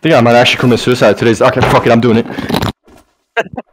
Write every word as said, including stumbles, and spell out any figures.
think I might actually commit suicide today. Okay, fuck it, I'm doing it.